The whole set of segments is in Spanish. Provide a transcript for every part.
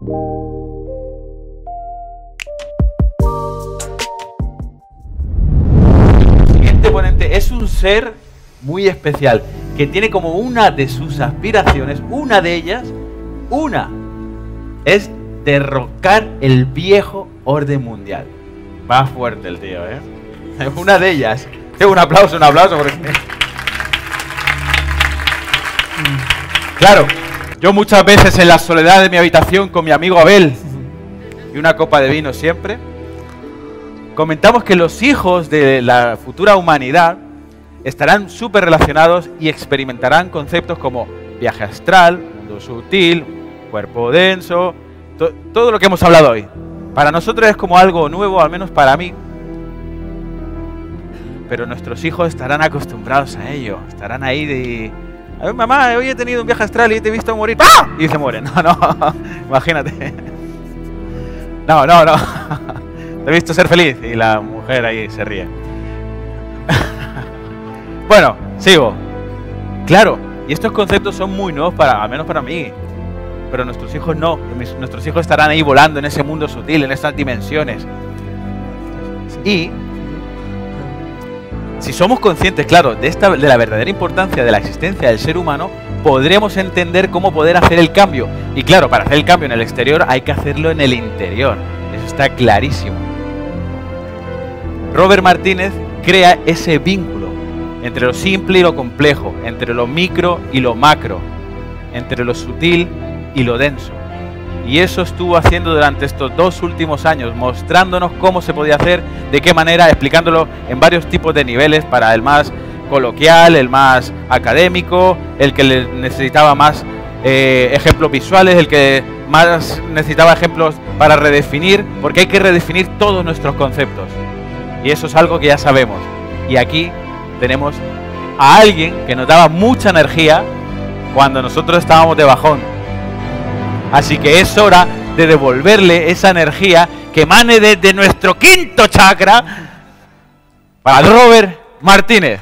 El siguiente ponente es un ser muy especial, que tiene como una de sus aspiraciones, una de ellas, es derrocar el viejo orden mundial. Va fuerte el tío, ¿eh? Una de ellas. Un aplauso, porque... Claro, yo muchas veces en la soledad de mi habitación con mi amigo Abel y una copa de vino siempre, comentamos que los hijos de la futura humanidad estarán súper relacionados y experimentarán conceptos como viaje astral, mundo sutil, cuerpo denso, todo lo que hemos hablado hoy. Para nosotros es como algo nuevo, al menos para mí. Pero nuestros hijos estarán acostumbrados a ello. Estarán ahí de... A ver, mamá, hoy he tenido un viaje astral y te he visto morir. ¡Ah! Y se mueren. No, imagínate. No. Te he visto ser feliz. Y la mujer ahí se ríe. Bueno, sigo. Claro, y estos conceptos son muy nuevos al menos para mí. Pero nuestros hijos no. Nuestros hijos estarán ahí volando en ese mundo sutil, en esas dimensiones. Y si somos conscientes, claro, de la verdadera importancia de la existencia del ser humano, podremos entender cómo poder hacer el cambio. Y claro, para hacer el cambio en el exterior hay que hacerlo en el interior. Eso está clarísimo. Robert Martínez crea ese vínculo entre lo simple y lo complejo, entre lo micro y lo macro, entre lo sutil y lo denso. Y eso estuvo haciendo durante estos 2 últimos años, mostrándonos cómo se podía hacer, de qué manera, explicándolo en varios tipos de niveles, para el más coloquial, el más académico, el que necesitaba más ejemplos visuales, el que más necesitaba ejemplos para redefinir, porque hay que redefinir todos nuestros conceptos. Y eso es algo que ya sabemos. Y aquí tenemos a alguien que nos daba mucha energía cuando nosotros estábamos de bajón. Así que es hora de devolverle esa energía que emane desde nuestro 5º chakra para Robert Martínez.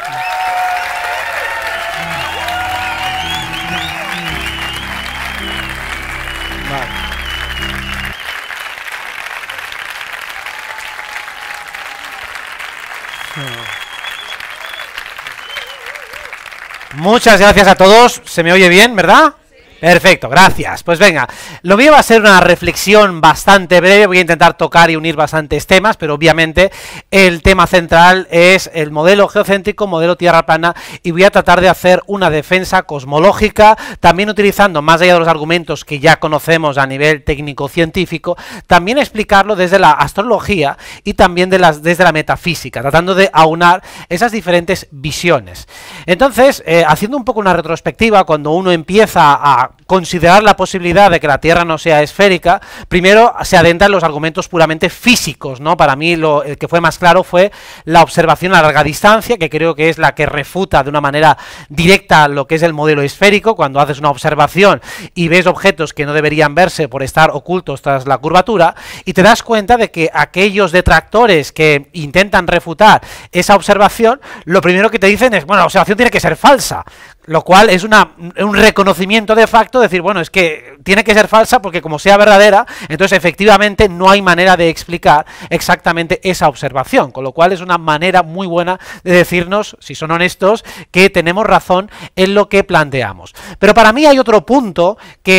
Muchas gracias a todos. ¿Se me oye bien, verdad? Perfecto, gracias. Pues venga, lo mío va a ser una reflexión bastante breve, voy a intentar tocar y unir bastantes temas, pero obviamente el tema central es el modelo geocéntrico, modelo tierra plana, y voy a tratar de hacer una defensa cosmológica, también utilizando, más allá de los argumentos que ya conocemos a nivel técnico-científico, también explicarlo desde la astrología y también desde la metafísica, tratando de aunar esas diferentes visiones. Entonces, haciendo un poco una retrospectiva, cuando uno empieza a considerar la posibilidad de que la Tierra no sea esférica, primero se adentran los argumentos puramente físicos, ¿no? Para mí el que fue más claro fue la observación a larga distancia, que creo que es la que refuta de una manera directa lo que es el modelo esférico. Cuando haces una observación y ves objetos que no deberían verse por estar ocultos tras la curvatura, y te das cuenta de que aquellos detractores que intentan refutar esa observación, lo primero que te dicen es, bueno, la observación tiene que ser falsa. Lo cual es un reconocimiento de facto, decir, bueno, es que tiene que ser falsa porque como sea verdadera, entonces efectivamente no hay manera de explicar exactamente esa observación, con lo cual es una manera muy buena de decirnos, si son honestos, que tenemos razón en lo que planteamos. Pero para mí hay otro punto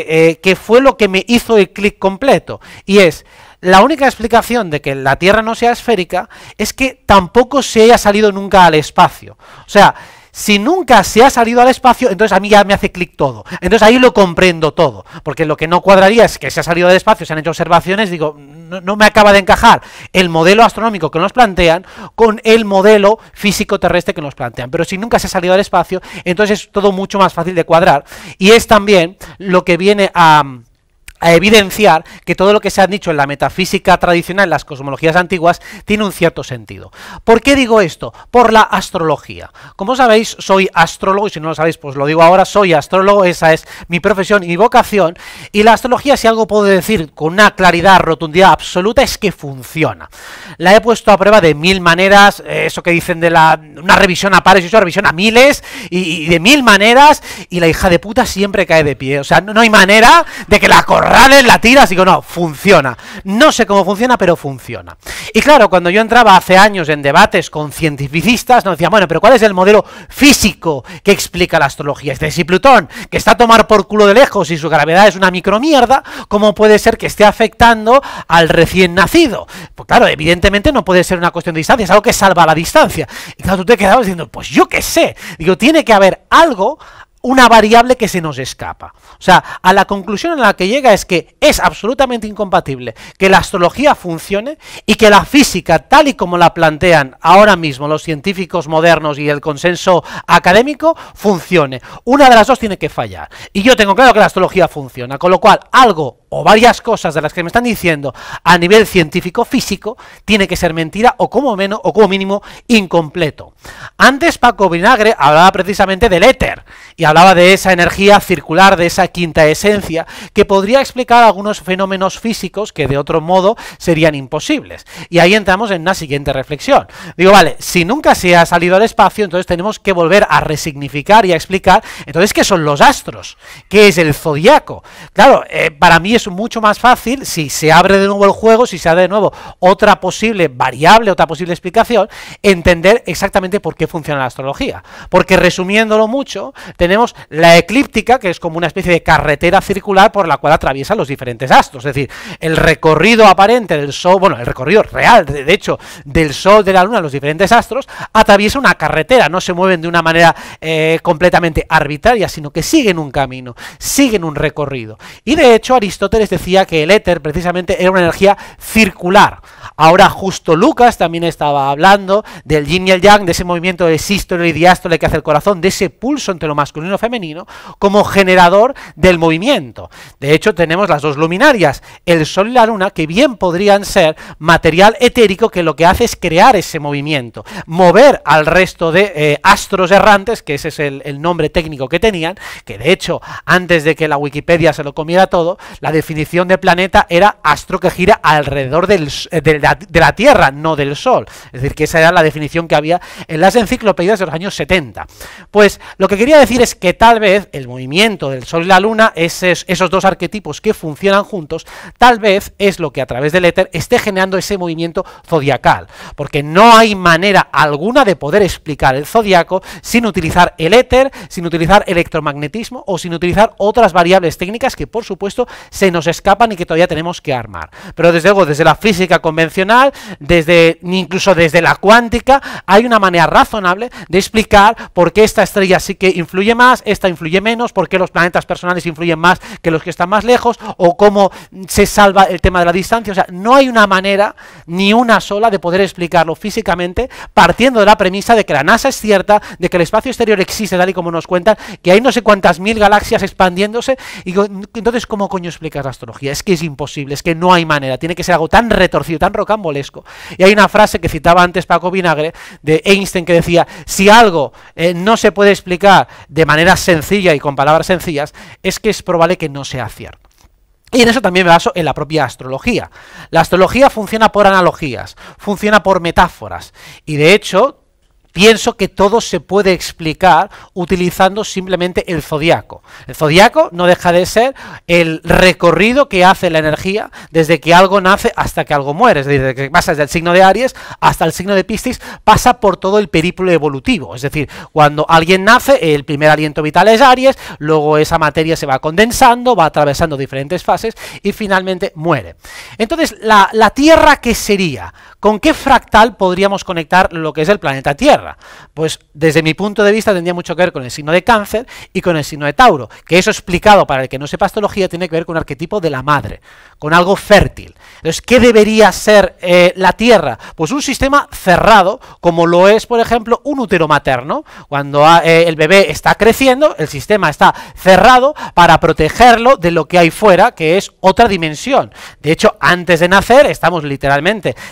que fue lo que me hizo el clic completo, y es: la única explicación de que la Tierra no sea esférica es que tampoco se haya salido nunca al espacio. O sea, si nunca se ha salido al espacio, entonces a mí ya me hace clic todo. Entonces ahí lo comprendo todo. Porque lo que no cuadraría es que se ha salido al espacio, se han hecho observaciones, digo, no me acaba de encajar el modelo astronómico que nos plantean con el modelo físico terrestre que nos plantean. Pero si nunca se ha salido al espacio, entonces es todo mucho más fácil de cuadrar. Y es también lo que viene a evidenciar que todo lo que se ha dicho en la metafísica tradicional, en las cosmologías antiguas, tiene un cierto sentido. ¿Por qué digo esto? Por la astrología. Como sabéis, soy astrólogo, y si no lo sabéis, pues lo digo ahora, soy astrólogo, esa es mi profesión y mi vocación, y la astrología, si algo puedo decir con una claridad, rotundidad absoluta, es que funciona. La he puesto a prueba de 1000 maneras, eso que dicen de una revisión a pares, y una revisión a miles, y de 1000 maneras, y la hija de puta siempre cae de pie. O sea, no hay manera de que la corrija corrales, la tiras, digo, no, funciona. No sé cómo funciona, pero funciona. Y claro, cuando yo entraba hace años en debates con cientificistas, nos decían, bueno, pero ¿cuál es el modelo físico que explica la astrología? Es decir, si Plutón, que está a tomar por culo de lejos y su gravedad es una micromierda, ¿cómo puede ser que esté afectando al recién nacido? Pues claro, evidentemente no puede ser una cuestión de distancia, es algo que salva la distancia. Y claro, tú te quedabas diciendo, pues yo qué sé. Digo, tiene que haber algo, una variable que se nos escapa. O sea, a la conclusión en la que llega es que es absolutamente incompatible que la astrología funcione y que la física, tal y como la plantean ahora mismo los científicos modernos y el consenso académico, funcione. Una de las dos tiene que fallar. Y yo tengo claro que la astrología funciona, con lo cual algo o varias cosas de las que me están diciendo a nivel científico-físico tiene que ser mentira o como mínimo incompleto. Antes Paco Vinagre hablaba precisamente del éter y hablaba de esa energía circular, de esa quinta esencia, que podría explicar algunos fenómenos físicos que de otro modo serían imposibles. Y ahí entramos en una siguiente reflexión. Digo, vale, si nunca se ha salido al espacio, entonces tenemos que volver a resignificar y a explicar, entonces, ¿qué son los astros? ¿Qué es el zodiaco? Claro, para mí es mucho más fácil, si se abre de nuevo el juego, si se abre de nuevo otra posible variable, otra posible explicación, entender exactamente por qué funciona la astrología. Porque resumiéndolo mucho, tenemos la eclíptica, que es como una especie de carretera circular por la cual atraviesan los diferentes astros. Es decir, el recorrido aparente del Sol, bueno, el recorrido real, de hecho, del Sol, de la Luna, los diferentes astros, atraviesa una carretera, no se mueven de una manera completamente arbitraria, sino que siguen un camino, siguen un recorrido. Y de hecho, Aristóteles decía que el éter precisamente era una energía circular. Ahora justo Lucas también estaba hablando del yin y el yang, de ese movimiento de sístole y diástole que hace el corazón, de ese pulso entre lo masculino y femenino, como generador del movimiento. De hecho, tenemos las dos luminarias, el Sol y la Luna, que bien podrían ser material etérico que lo que hace es crear ese movimiento, mover al resto de astros errantes, que ese es el nombre técnico que tenían, que de hecho, antes de que la Wikipedia se lo comiera todo, la definición de planeta era astro que gira alrededor de la Tierra, no del Sol. Es decir, que esa era la definición que había en las enciclopedias de los años 70. Pues lo que quería decir es que tal vez el movimiento del Sol y la Luna, esos dos arquetipos que funcionan juntos, tal vez es lo que a través del éter esté generando ese movimiento zodiacal. Porque no hay manera alguna de poder explicar el zodiaco sin utilizar el éter, sin utilizar electromagnetismo o sin utilizar otras variables técnicas que por supuesto se nos escapan y que todavía tenemos que armar. Pero desde luego, desde la física convencional, incluso desde la cuántica, hay una manera razonable de explicar por qué esta estrella sí que influye más, esta influye menos, por qué los planetas personales influyen más que los que están más lejos, o cómo se salva el tema de la distancia. O sea, no hay una manera, ni una sola, de poder explicarlo físicamente, partiendo de la premisa de que la NASA es cierta, de que el espacio exterior existe tal y como nos cuentan, que hay no sé cuántas mil galaxias expandiéndose, y entonces, ¿cómo coño explicas la astrología? Es que es imposible, es que no hay manera, tiene que ser algo tan retorcido, tan rocambolesco. Y hay una frase que citaba antes Paco Vinagre, de Einstein, que decía, si algo no se puede explicar de manera sencilla y con palabras sencillas, es que es probable que no sea cierto. Y en eso también me baso en la propia astrología. La astrología funciona por analogías, funciona por metáforas, y de hecho pienso que todo se puede explicar utilizando simplemente el zodiaco. El zodiaco no deja de ser el recorrido que hace la energía desde que algo nace hasta que algo muere. Es decir, desde que pasa desde el signo de Aries hasta el signo de Piscis, pasa por todo el periplo evolutivo. Es decir, cuando alguien nace, el primer aliento vital es Aries, luego esa materia se va condensando, va atravesando diferentes fases y finalmente muere. Entonces, la Tierra, ¿qué sería? ¿Con qué fractal podríamos conectar lo que es el planeta Tierra? Pues desde mi punto de vista tendría mucho que ver con el signo de Cáncer y con el signo de Tauro, que eso explicado para el que no sepa astrología tiene que ver con el arquetipo de la madre, con algo fértil. Entonces, ¿qué debería ser la Tierra? Pues un sistema cerrado, como lo es, por ejemplo, un útero materno. Cuando el bebé está creciendo, el sistema está cerrado para protegerlo de lo que hay fuera, que es otra dimensión. De hecho, antes de nacer, estamos literalmente dentro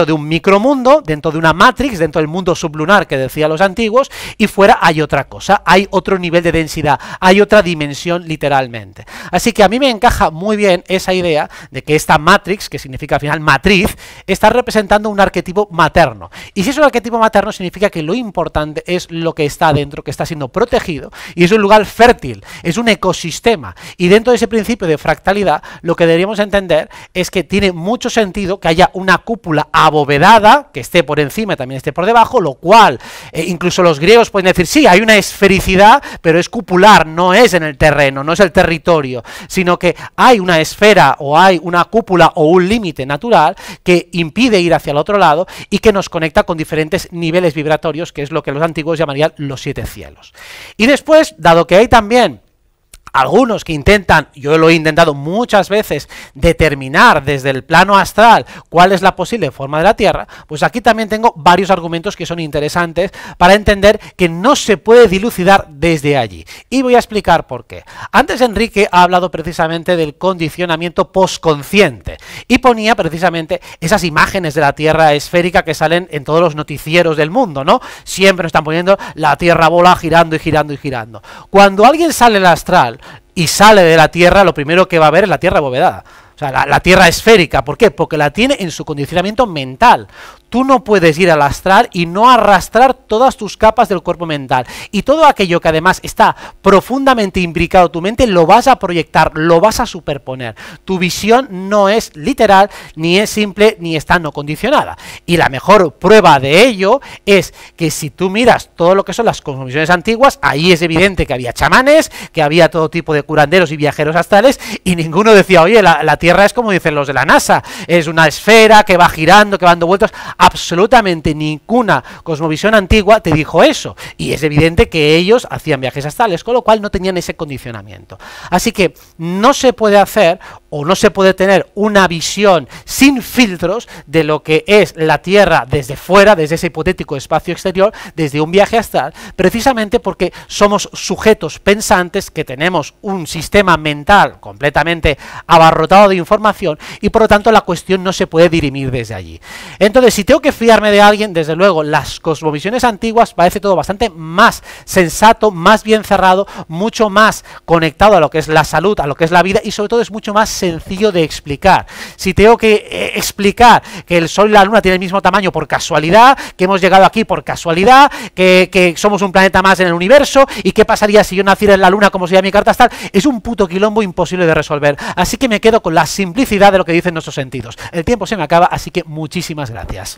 de un micromundo, dentro de una matrix, dentro del mundo sublunar que decían los antiguos, y fuera hay otra cosa, hay otro nivel de densidad, hay otra dimensión literalmente. Así que a mí me encaja muy bien esa idea de que esta matrix, que significa al final matriz, está representando un arquetipo materno. Y si es un arquetipo materno, significa que lo importante es lo que está dentro, que está siendo protegido, y es un lugar fértil, es un ecosistema. Y dentro de ese principio de fractalidad, lo que deberíamos entender es que tiene mucho sentido que haya una cúpula abovedada, que esté por encima y también esté por debajo, lo cual incluso los griegos pueden decir, sí, hay una esfericidad, pero es cupular, no es en el terreno, no es el territorio, sino que hay una esfera o hay una cúpula o un límite natural que impide ir hacia el otro lado y que nos conecta con diferentes niveles vibratorios, que es lo que los antiguos llamarían los 7 cielos. Y después, dado que hay también algunos que intentan, yo lo he intentado muchas veces, determinar desde el plano astral cuál es la posible forma de la Tierra, pues aquí también tengo varios argumentos que son interesantes para entender que no se puede dilucidar desde allí. Y voy a explicar por qué. Antes Enrique ha hablado precisamente del condicionamiento postconsciente y ponía precisamente esas imágenes de la Tierra esférica que salen en todos los noticieros del mundo, ¿no? Siempre nos están poniendo la Tierra bola girando y girando y girando. Cuando alguien sale al astral y sale de la Tierra, lo primero que va a ver es la Tierra abovedada. O sea, la Tierra esférica. ¿Por qué? Porque la tiene en su condicionamiento mental. Tú no puedes ir al astral y no arrastrar todas tus capas del cuerpo mental. Y todo aquello que además está profundamente imbricado en tu mente, lo vas a proyectar, lo vas a superponer. Tu visión no es literal, ni es simple, ni está no condicionada. Y la mejor prueba de ello es que si tú miras todo lo que son las cosmovisiones antiguas, ahí es evidente que había chamanes, que había todo tipo de curanderos y viajeros astrales, y ninguno decía, oye, la Tierra es como dicen los de la NASA, es una esfera que va girando, que va dando vueltas. Absolutamente ninguna cosmovisión antigua te dijo eso, y es evidente que ellos hacían viajes astrales, con lo cual no tenían ese condicionamiento. Así que no se puede hacer o no se puede tener una visión sin filtros de lo que es la Tierra desde fuera, desde ese hipotético espacio exterior, desde un viaje astral, precisamente porque somos sujetos pensantes que tenemos un sistema mental completamente abarrotado de información y por lo tanto la cuestión no se puede dirimir desde allí. Entonces, si tengo que fiarme de alguien, desde luego, las cosmovisiones antiguas parece todo bastante más sensato, más bien cerrado, mucho más conectado a lo que es la salud, a lo que es la vida y sobre todo es mucho más sencillo de explicar. Si tengo que explicar que el Sol y la Luna tienen el mismo tamaño por casualidad, que hemos llegado aquí por casualidad, que somos un planeta más en el universo y qué pasaría si yo naciera en la Luna como sería mi carta astral, es un puto quilombo imposible de resolver. Así que me quedo con la simplicidad de lo que dicen nuestros sentidos. El tiempo se me acaba, así que muchísimas gracias.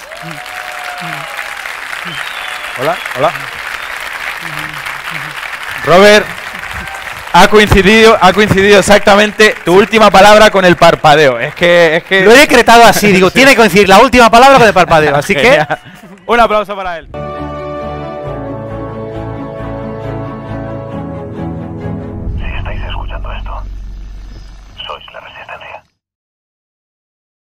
Hola, hola. Robert, ha coincidido exactamente tu última palabra con el parpadeo. Es que lo he decretado así, digo, tiene que coincidir la última palabra con el parpadeo, así que un aplauso para él.